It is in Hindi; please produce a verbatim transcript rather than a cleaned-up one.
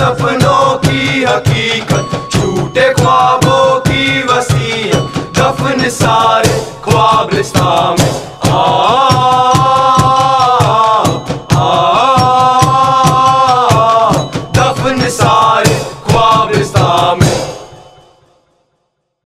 सपनों की हकीकत, झूठे ख्वाबों की वसीयत, दफन सारे ख्वाबिस्तान।